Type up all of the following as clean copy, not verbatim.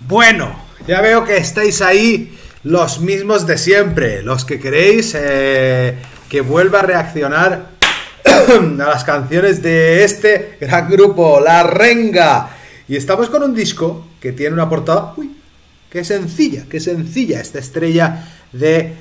Bueno, ya veo que estáis ahí los mismos de siempre, los que queréis que vuelva a reaccionar a las canciones de este gran grupo, La Renga. Y estamos con un disco que tiene una portada, qué sencilla, esta estrella de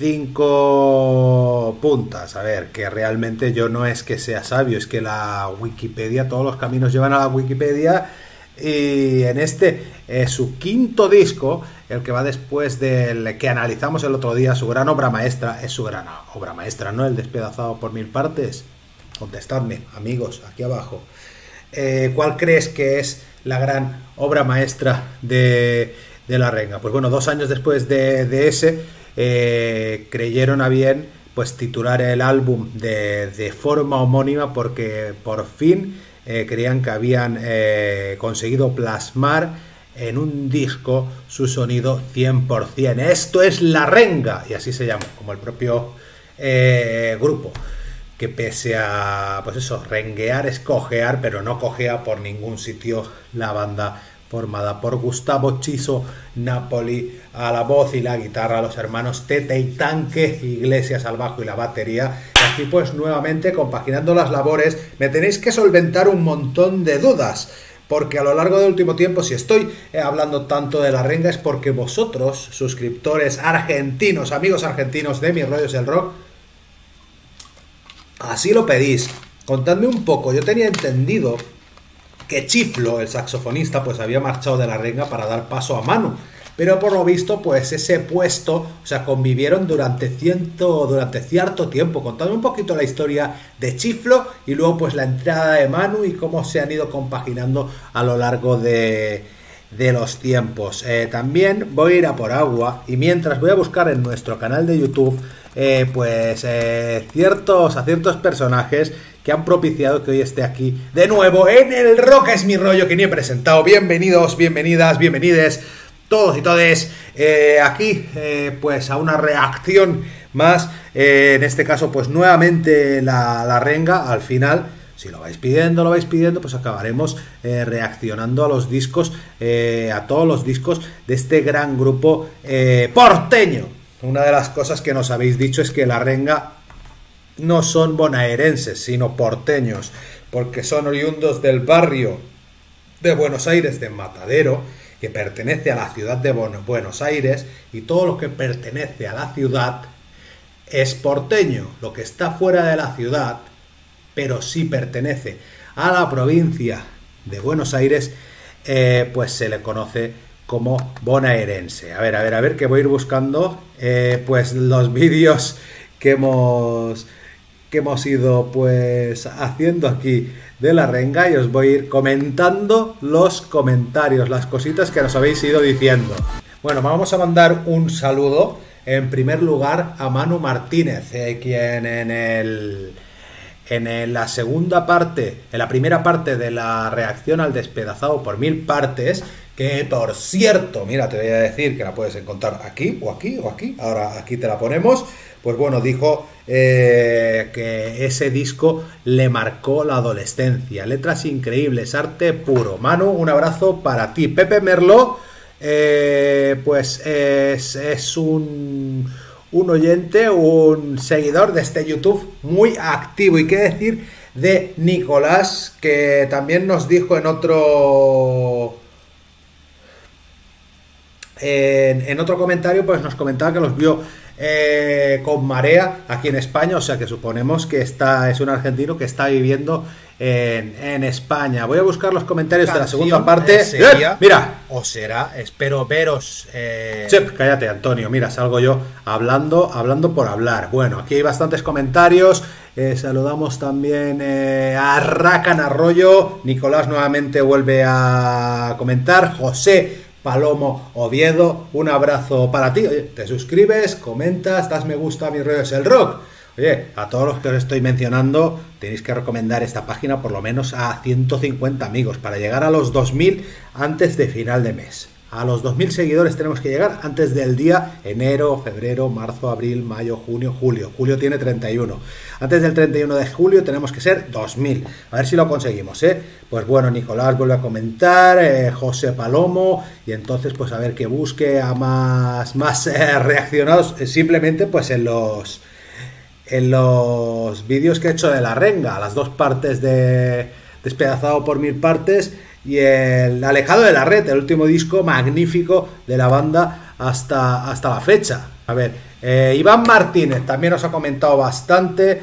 5 puntas. A ver, que realmente yo no es que sea sabio, es que la Wikipedia, todos los caminos llevan a la Wikipedia. Y en este, su quinto disco, el que va después del que analizamos el otro día, su gran obra maestra, es su gran obra maestra, ¿no? El Despedazado por Mil Partes. Contestadme, amigos, aquí abajo. ¿Cuál crees que es la gran obra maestra de La Renga? Pues bueno, 2 años después de ese, creyeron a bien pues titular el álbum de forma homónima, porque por fin creían que habían conseguido plasmar en un disco su sonido 100%. Esto es La Renga, y así se llama, como el propio grupo, que pese a, pues eso, renguear es cojear, pero no cojea por ningún sitio la banda formada por Gustavo Chiso Napoli a la voz y la guitarra, los hermanos Tete y Tanque Iglesias al bajo y la batería. Y aquí pues nuevamente, compaginando las labores, me tenéis que solventar un montón de dudas, porque a lo largo del último tiempo, si estoy hablando tanto de La Renga, es porque vosotros, suscriptores argentinos, amigos argentinos de Mis Rollos del Rock, así lo pedís. Contadme un poco. Yo tenía entendido que Chiflo, el saxofonista, pues había marchado de La Renga para dar paso a Manu, pero por lo visto pues ese puesto, o sea, convivieron durante cierto tiempo. Contadme un poquito la historia de Chiflo y luego pues la entrada de Manu y cómo se han ido compaginando a lo largo de los tiempos. También voy a ir a por agua, y mientras voy a buscar en nuestro canal de YouTube ciertos personajes que han propiciado que hoy esté aquí de nuevo en el Rock es mi rollo, que ni he presentado. Bienvenidos, bienvenidas, bienvenides todos y todes aquí pues a una reacción más, en este caso pues nuevamente la Renga. Al final, si lo vais pidiendo, pues acabaremos reaccionando a los discos, a todos los discos de este gran grupo porteño. Una de las cosas que nos habéis dicho es que La Renga no son bonaerenses, sino porteños, porque son oriundos del barrio de Buenos Aires, de Matadero, que pertenece a la ciudad de Buenos Aires, y todo lo que pertenece a la ciudad es porteño. Lo que está fuera de la ciudad, pero sí pertenece a la provincia de Buenos Aires, pues se le conoce como bonaerense. A ver, que voy a ir buscando pues los vídeos que hemos ido pues haciendo aquí de La Renga, y os voy a ir comentando los comentarios, las cositas que nos habéis ido diciendo. Bueno, vamos a mandar un saludo en primer lugar a Manu Martínez, quien en la segunda parte, en la primera parte de la reacción al Despedazado por Mil Partes, que por cierto, mira, te voy a decir que la puedes encontrar aquí o aquí o aquí, ahora aquí te la ponemos. Pues bueno, dijo que ese disco le marcó la adolescencia, letras increíbles, arte puro. Manu, un abrazo para ti. Pepe Merló, pues es un oyente, un seguidor de este YouTube muy activo. Y qué decir de Nicolás, que también nos dijo en otro comentario, pues nos comentaba que los vio con Marea aquí en España, o sea que suponemos que es un argentino que está viviendo en España. Voy a buscar los comentarios de la segunda parte. Mira, o será, espero veros. Cállate, Antonio. Mira, salgo yo hablando por hablar. Bueno, aquí hay bastantes comentarios. Saludamos también a Racan Arroyo. Nicolás nuevamente vuelve a comentar. José Palomo Oviedo, un abrazo para ti. Oye, te suscribes, comentas, das me gusta a Mis Rollos del Rock. Oye, a todos los que os estoy mencionando, tenéis que recomendar esta página por lo menos a 150 amigos para llegar a los 2000 antes de final de mes. A los 2000 seguidores tenemos que llegar antes del día enero, febrero, marzo, abril, mayo, junio, julio. Julio tiene 31. Antes del 31 de julio tenemos que ser 2000. A ver si lo conseguimos, ¿eh? Pues bueno, Nicolás vuelve a comentar, José Palomo, y entonces pues a ver que busque a más reaccionados, simplemente pues en los vídeos que he hecho de La Renga, las dos partes de Despedazado por mil partes y el Alejado de la Red, el último disco magnífico de la banda hasta la fecha. A ver, Iván Martínez también nos ha comentado bastante,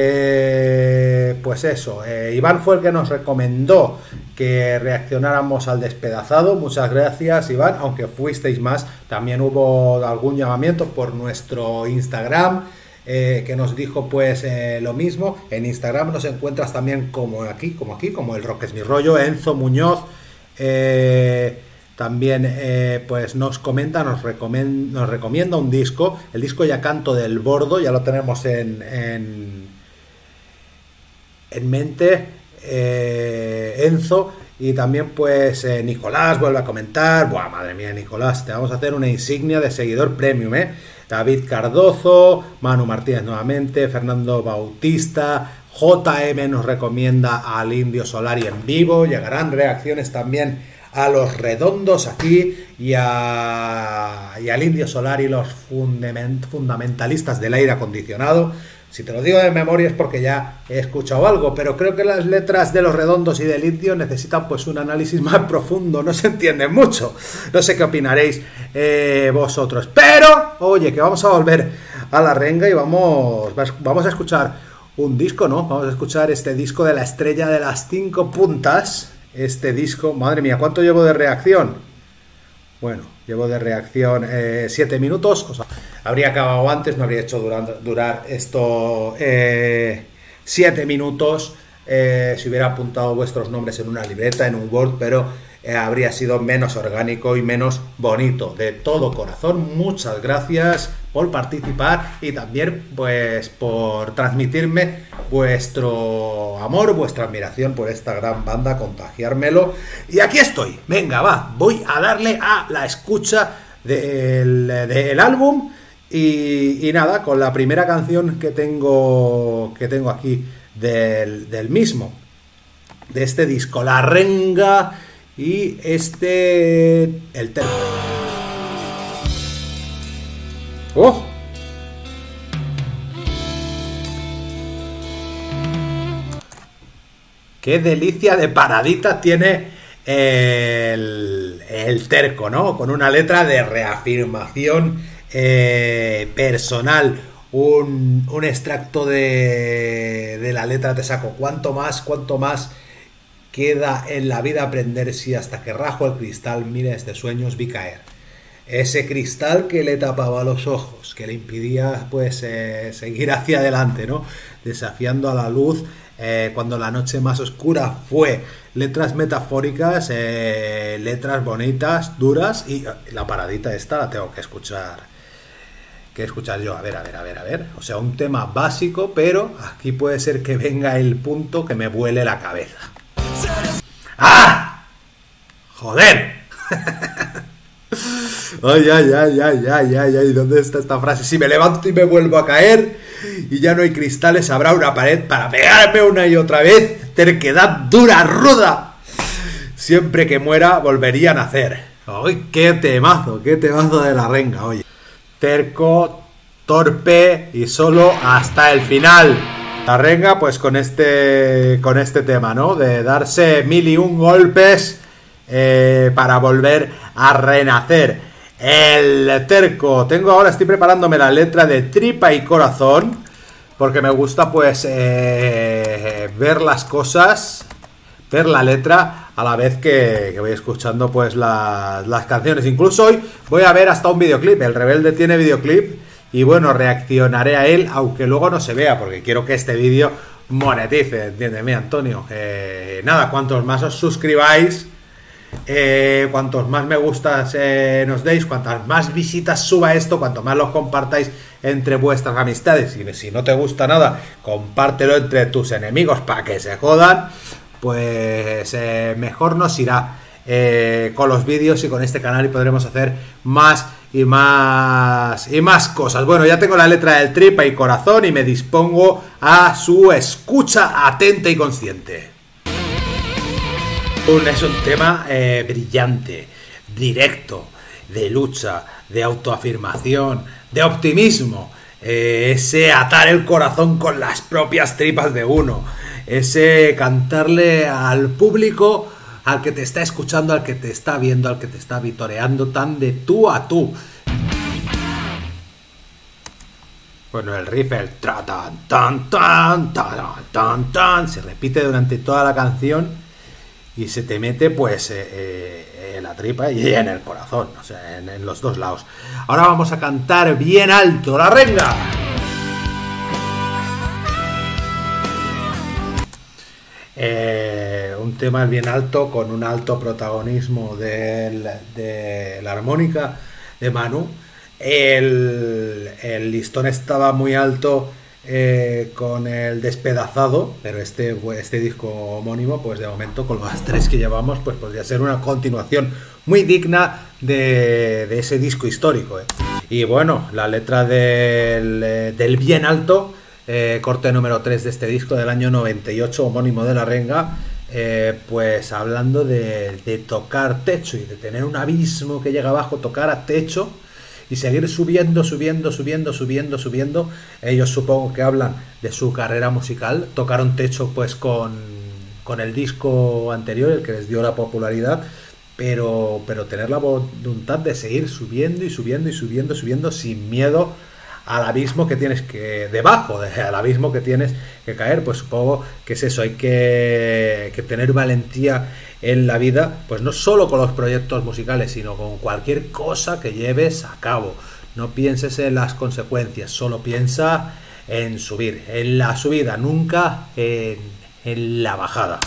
pues eso, Iván fue el que nos recomendó que reaccionáramos al Despedazado. Muchas gracias, Iván, aunque fuisteis más, también hubo algún llamamiento por nuestro Instagram, que nos dijo pues lo mismo. En Instagram nos encuentras también como el Rock es mi rollo. Enzo Muñoz también pues nos comenta, nos recomienda un disco, el disco Ya Canto del Bordo, ya lo tenemos en mente, Enzo. Y también pues Nicolás vuelve a comentar, buah, madre mía, Nicolás, te vamos a hacer una insignia de seguidor premium, David Cardozo, Manu Martínez nuevamente, Fernando Bautista, JM nos recomienda al Indio Solari en vivo. Llegarán reacciones también a Los Redondos aquí y al Indio Solari, los fundamentalistas del aire acondicionado. Si te lo digo de memoria es porque ya he escuchado algo, pero creo que las letras de Los Redondos y del Indio necesitan pues un análisis más profundo, no se entienden mucho. No sé qué opinaréis vosotros, pero oye, que vamos a volver a La Renga y vamos a escuchar un disco, ¿no? Vamos a escuchar este disco de La Estrella de las Cinco Puntas. Este disco, madre mía, ¿cuánto llevo de reacción? Bueno, llevo de reacción 7 minutos, o sea, habría acabado antes, me habría hecho durar esto 7 minutos si hubiera apuntado vuestros nombres en una libreta, en un Word, pero habría sido menos orgánico y menos bonito. De todo corazón, muchas gracias por participar y también pues por transmitirme vuestro amor, vuestra admiración por esta gran banda, contagiármelo. Y aquí estoy, venga, va, voy a darle a la escucha del álbum y nada, con la primera canción que tengo aquí del mismo, de este disco, La Renga, y el terco. ¡Oh! ¡Qué delicia de paradita tiene el terco, ¿no? Con una letra de reafirmación personal. Un extracto de la letra te saco. Cuánto más queda en la vida aprender si hasta que rajo el cristal miles de sueños vi caer. Ese cristal que le tapaba los ojos, que le impidía pues seguir hacia adelante, ¿no? Desafiando a la luz cuando la noche más oscura fue. Letras metafóricas, letras bonitas, duras, y la paradita esta la tengo que escuchar yo. A ver. O sea, un tema básico, pero aquí puede ser que venga el punto que me vuele la cabeza. ¡Ah! ¡Joder! Ay, ¿dónde está esta frase? Si me levanto y me vuelvo a caer y ya no hay cristales, habrá una pared para pegarme una y otra vez. Terquedad dura, ruda. Siempre que muera volvería a nacer. ¡Ay, qué temazo de La Renga! Oye, terco, torpe y solo hasta el final. La Renga pues con este tema, ¿no? De darse 1001 golpes para volver a renacer. El terco. Estoy preparándome la letra de Tripa y Corazón, porque me gusta pues ver las cosas, ver la letra a la vez que voy escuchando pues las canciones. Incluso hoy voy a ver hasta un videoclip. El Rebelde tiene videoclip y bueno, reaccionaré a él, aunque luego no se vea, porque quiero que este vídeo monetice, entiéndeme, Antonio. Nada, cuantos más os suscribáis, cuantos más me gustas nos deis, cuantas más visitas suba esto, cuanto más los compartáis entre vuestras amistades, y si no te gusta nada, compártelo entre tus enemigos para que se jodan, pues mejor nos irá. con los vídeos y con este canal, y podremos hacer más y más cosas. Bueno, ya tengo la letra del Tripa y Corazón y me dispongo a su escucha atenta y consciente. Es un tema brillante, directo, de lucha, de autoafirmación, de optimismo, ese atar el corazón con las propias tripas de uno, ese cantarle al público, al que te está escuchando, al que te está viendo, al que te está vitoreando, tan de tú a tú. Bueno, el riff, el tra tan tan tan tan tan tan, se repite durante toda la canción y se te mete pues en la tripa y en el corazón, o sea, en los dos lados. Ahora vamos a cantar bien alto, la renga. Un tema bien alto, con un alto protagonismo de la armónica de Manu. El listón estaba muy alto con el Despedazado, pero este disco homónimo, pues de momento con las tres que llevamos, pues podría ser una continuación muy digna de ese disco histórico. Y bueno, la letra del bien alto, corte número 3 de este disco del año 98, homónimo de La Renga, pues hablando de tocar techo y de tener un abismo que llega abajo, tocar a techo y seguir subiendo. Ellos supongo que hablan de su carrera musical, tocaron techo pues con el disco anterior, el que les dio la popularidad, pero tener la voluntad de seguir subiendo sin miedo al abismo que tienes al abismo que tienes que caer. Pues supongo que es eso, hay que tener valentía en la vida, pues no solo con los proyectos musicales, sino con cualquier cosa que lleves a cabo. No pienses en las consecuencias, solo piensa en subir, en la subida, nunca en la bajada.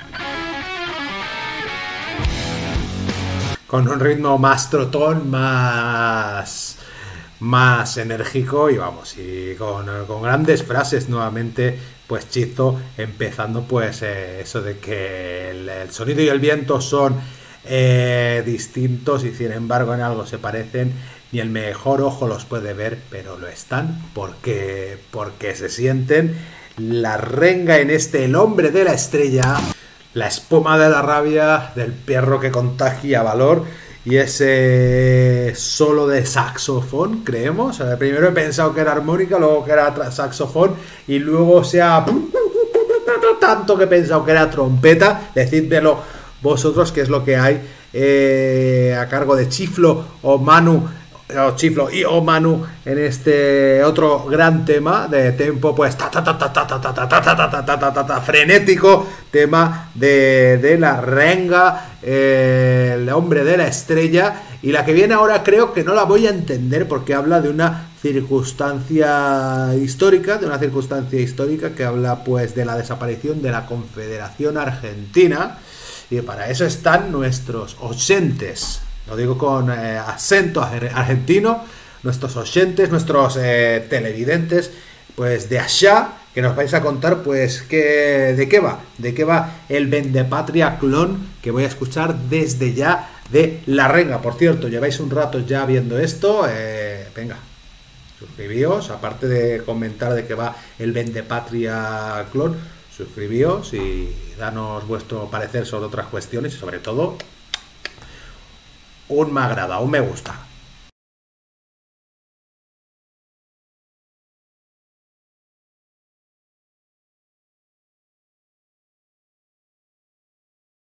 Con un ritmo más trotón, más enérgico y vamos, y con grandes frases nuevamente, pues Chizo empezando pues eso de que el sonido y el viento son distintos y sin embargo en algo se parecen, ni el mejor ojo los puede ver, pero lo están porque se sienten. La renga en El hombre de la estrella, la espuma de la rabia del perro que contagia valor. Y ese solo de saxofón, creemos. Primero he pensado que era armónica, luego que era saxofón y luego tanto que he pensado que era trompeta. Decídmelo vosotros qué es lo que hay a cargo de Chiflo o Manu, o Chiflo y o Manu en este otro gran tema de tempo pues frenético, tema de La Renga, el hombre de la estrella. Y la que viene ahora creo que no la voy a entender porque habla de una circunstancia histórica, que habla pues de la desaparición de la Confederación Argentina, y para eso están nuestros oyentes, lo digo con acento argentino, nuestros oyentes, nuestros televidentes, pues de allá, que nos vais a contar pues de qué va el Vendepatria clon que voy a escuchar desde ya de La Renga. Por cierto, lleváis un rato ya viendo esto, venga, suscribíos, aparte de comentar de qué va el Vendepatria clon, suscribíos y danos vuestro parecer sobre otras cuestiones y sobre todo un me agrada, un me gusta.